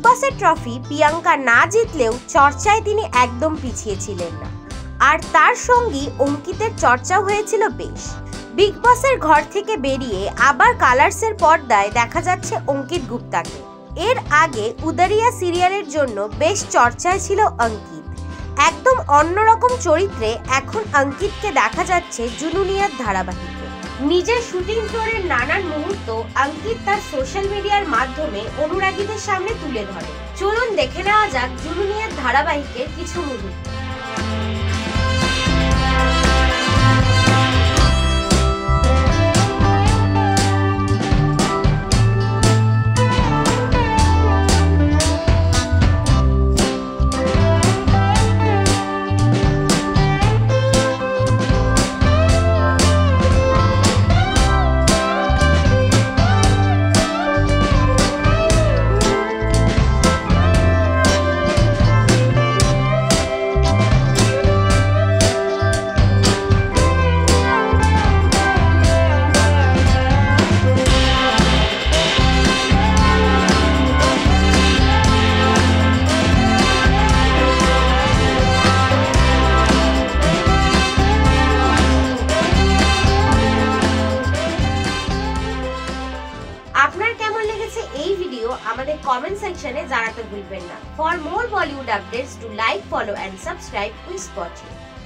বসের ট্রফি প্রিয়াঙ্কা না জিতলেও চর্চায় তিনি একদম পিছিয়ে ছিলেন না, আর তার সঙ্গী অঙ্কিতের চর্চাও হয়েছিল বেশ। বিগ বসের ঘর থেকে বেরিয়ে আবার কালার্সের পর্দায় দেখা যাচ্ছে অঙ্কিত গুপ্তাকে। এর আগে উদারিয়া সিরিয়ালের জন্য বেশ চর্চায় ছিল অঙ্কিত। একদম অন্যরকম চরিত্রে এখন অঙ্কিতকে দেখা যাচ্ছে জুনুনিয়াত ধারাবাহিকে। নিজের শুটিং ফ্লোরের নানান মুহূর্ত অঙ্কিত তার সোশ্যাল মিডিয়ার মাধ্যমে অনুরাগীদের সামনে তুলে ধরে। চলুন দেখে নেওয়া যাক জুনুনিয়াত ধারাবাহিকের কিছু মুহূর্ত। আপনার কেমন লেগেছে এই ভিডিও আমাদের কমেন্ট সেকশনে জানাতে ভুলবেন না। For more Bollywood updates do like, follow and subscribe wespotyou।